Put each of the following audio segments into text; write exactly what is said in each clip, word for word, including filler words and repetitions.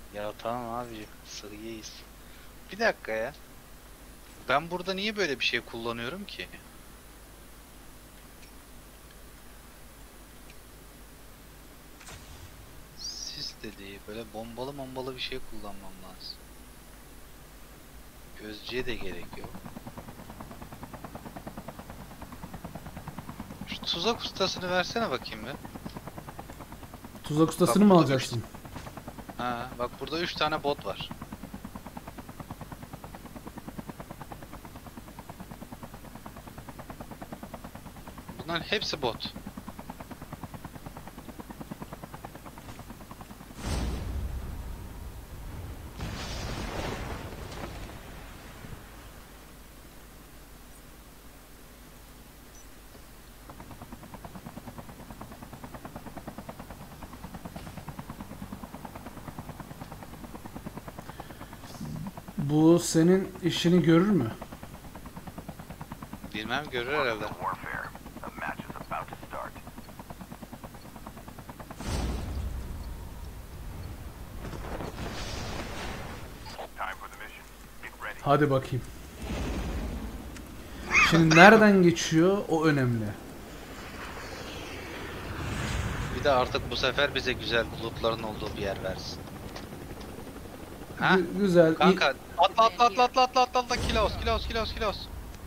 Ya tamam abi, sığıyız. Bir dakika ya. Ben burada niye böyle bir şey kullanıyorum ki? Sis dediği böyle bombalı bombalı bir şey kullanmam lazım. Gözcüye de gerek yok. Şu tuzak ustasını versene bakayım bir. Tuzak Bak ustasını mı burada üç. alacaksın? Ha, bak burada üç tane bot var. Bunların hepsi bot. Bu senin işini görür mü? Bilmem, görür herhalde. Hadi bakayım. Şimdi nereden geçiyor o önemli. Bir de artık bu sefer bize güzel bulutların olduğu bir yer versin. Ha? Gü- güzel. İ- Kanka atla atla atla atla atla atla atla kilos kilos kilos kilos.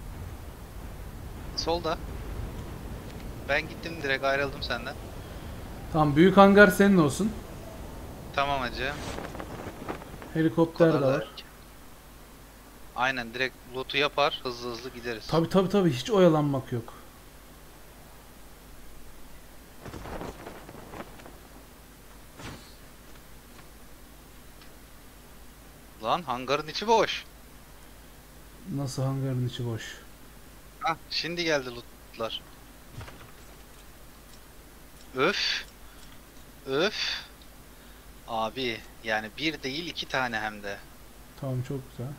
Solda. Ben gittim, direkt ayrıldım senden. Tamam, büyük hangar senin olsun. Tamam hacı. Bu Helikopter de kadar da. var. Aynen, direkt loot'u yapar, hızlı hızlı gideriz. Tabi tabi tabi, hiç oyalanmak yok. Lan hangarın içi boş. Nasıl hangarın içi boş? Hah, şimdi geldi loot'lar. Öf. Öf. Abi yani bir değil iki tane hem de. Tamam, çok güzel.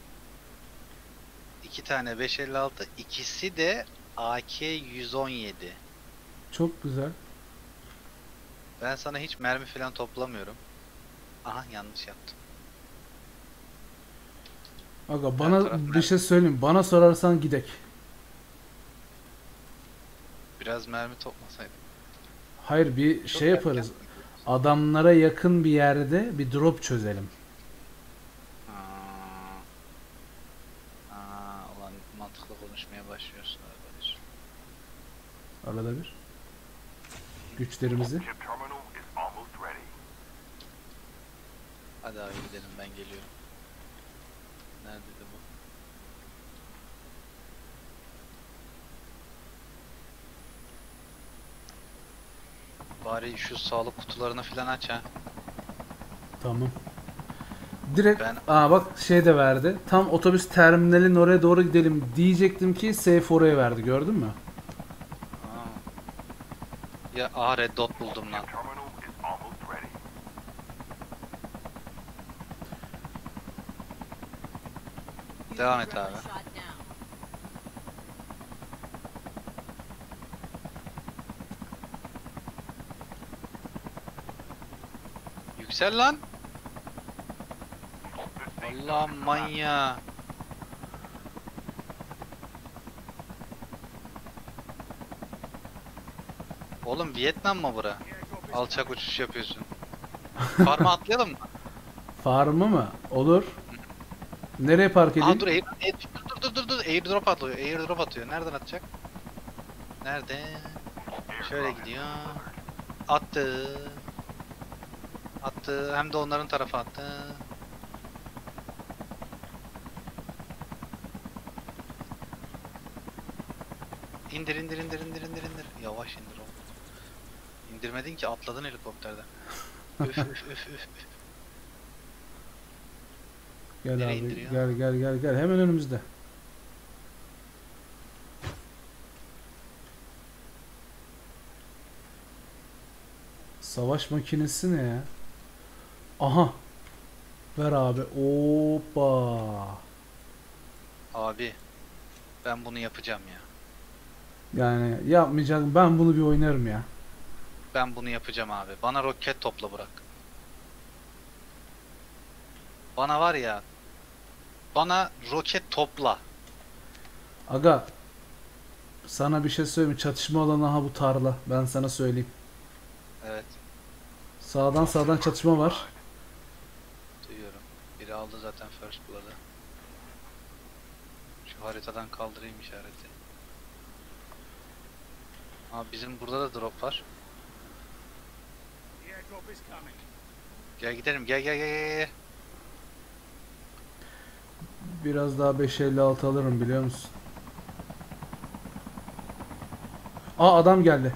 İki tane beş elli altı, ikisi de A K yüz on yedi. Çok güzel. Ben sana hiç mermi falan toplamıyorum. Aha, yanlış yaptım. Aga, Her bana taraf bir mermi. şey söyleyeyim. Bana sorarsan gidek. Biraz mermi toplasaydım. Hayır, bir Çok şey erken yaparız. mi gidiyoruz? Adamlara yakın bir yerde bir drop çözelim. Aa, aa, ulan mantıklı konuşmaya başlıyorsun arkadaş. Arada bir. Güçlerimizi. Hadi abi gidelim, ben geliyorum. Neredeydi bu? Bari şu sağlık kutularını falan aç ha. Tamam. Direkt, Ben aa bak, şey de verdi. Tam otobüs terminalinin oraya doğru gidelim diyecektim ki safe oraya verdi, gördün mü? aa, ya A red dot buldum lan. Devam et abi. Yüksel lan. Allah manya. Oğlum Vietnam mı bura? Alçak uçuş yapıyorsun. Farm'a atlayalım mı? Farmı mı? Olur. Nereye park Aha edeyim? dur, air, air, dur dur dur dur, airdrop atıyor. Airdrop atıyor. Nereden atacak? Nerede? Şöyle gidiyor. Attı. Attı. Hem de onların tarafa attı. İndir indir indir indir indir indir. Yavaş indir oğlum. İndirmedin ki, atladın helikopterden. Üf üf üf üf. Gel Nereye abi, indiriyor? gel gel gel gel, hemen önümüzde. Savaş makinesi ne ya? Aha, ver abi. Hoppa. Abi ben bunu yapacağım ya. Yani yapmayacağım, ben bunu bir oynarım ya. Ben bunu yapacağım abi. Bana roket topla bırak. Bana var ya. Bana roket topla. Aga sana bir şey söyleyeyim mi? Çatışma alanı ha bu tarla. Ben sana söyleyeyim. Evet. Sağdan sağdan çatışma var. Duyuyorum. Biri aldı zaten first blood'ı. Şu haritadan kaldırayım işareti. Aa, bizim burada da drop var. Gel gidelim, gel gel gel gel. Biraz daha beş elli altı alırım biliyor musun? Aa adam geldi.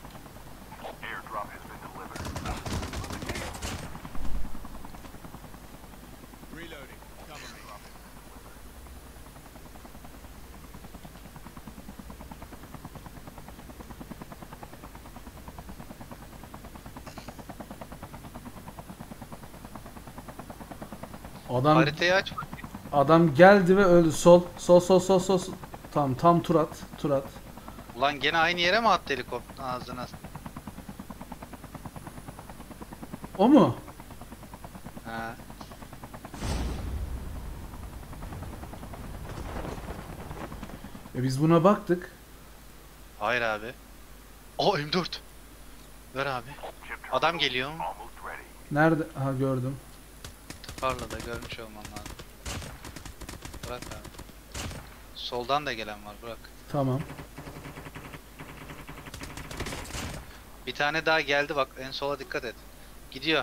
Adam Haritayı aç. adam geldi ve öldü. Sol sol sol sol sol. sol. Tamam tam tur at. Tur at. Ulan gene aynı yere mi attı helikopter ağzına? O mu? Ha. E biz buna baktık. Hayır abi. O M dört. Ver abi. Adam geliyor. Nerede? Ha gördüm. Tarlada görmüş olman lazım. Bırak abi. Soldan da gelen var, bırak. Tamam. Bir tane daha geldi bak, en sola dikkat et. Gidiyor.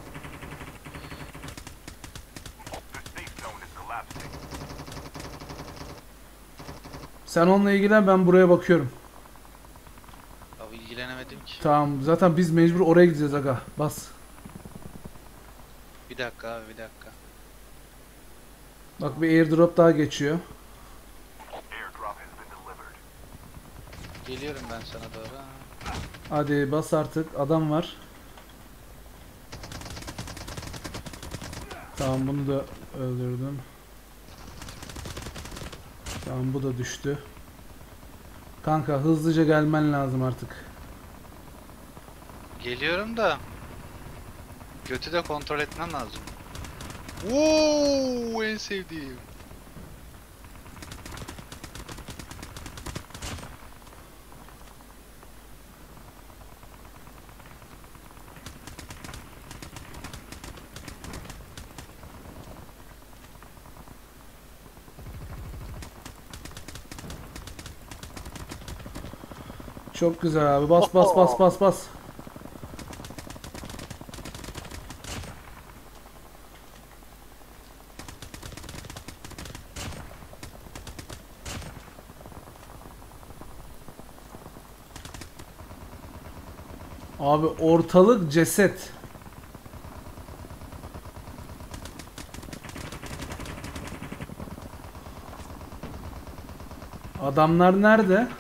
Sen onunla ilgilen ben buraya bakıyorum. Abi ilgilenemedim ki. Tamam zaten biz mecbur oraya gideceğiz aga. Bas. Bir dakika abi, bir dakika. Bak bir airdrop daha geçiyor. Geliyorum ben sana doğru. Hadi bas artık. Adam var. Tamam bunu da öldürdüm. Tamam bu da düştü. Kanka hızlıca gelmen lazım artık. Geliyorum da. Götü de kontrol etmen lazım. Oo, en sevdiğim. Çok güzel abi. Bas bas bas bas bas. Abi ortalık ceset. Adamlar nerede?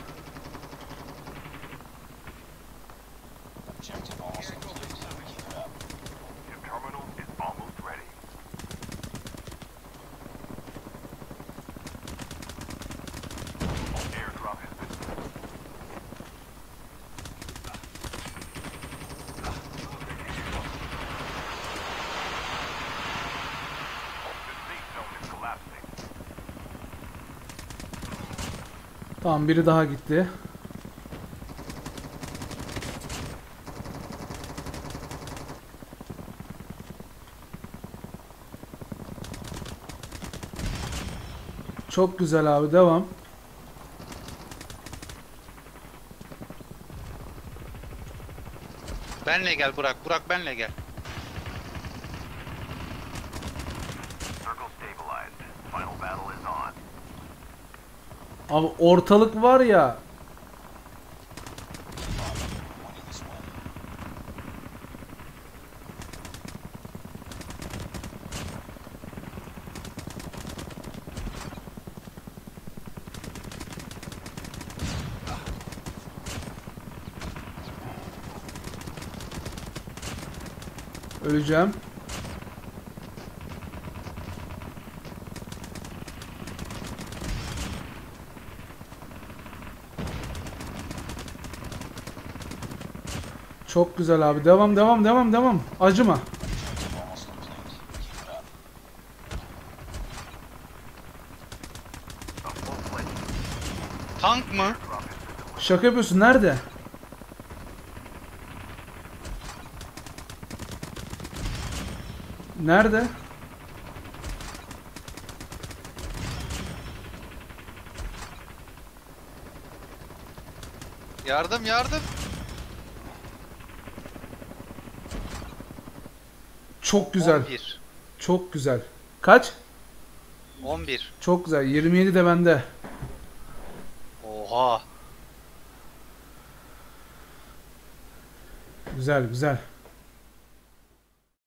Tamam biri daha gitti. Çok güzel abi devam. Benle gel Burak, Burak benle gel. Abi ortalık var ya. Öleceğim. Çok güzel abi. Devam devam devam devam. Acıma. Tank mı? Şaka yapıyorsun. Nerede? Nerede? Yardım yardım. Çok güzel. on bir. Çok güzel. Kaç? on bir. Çok güzel. yirmi yedi de bende. Oha. Güzel güzel.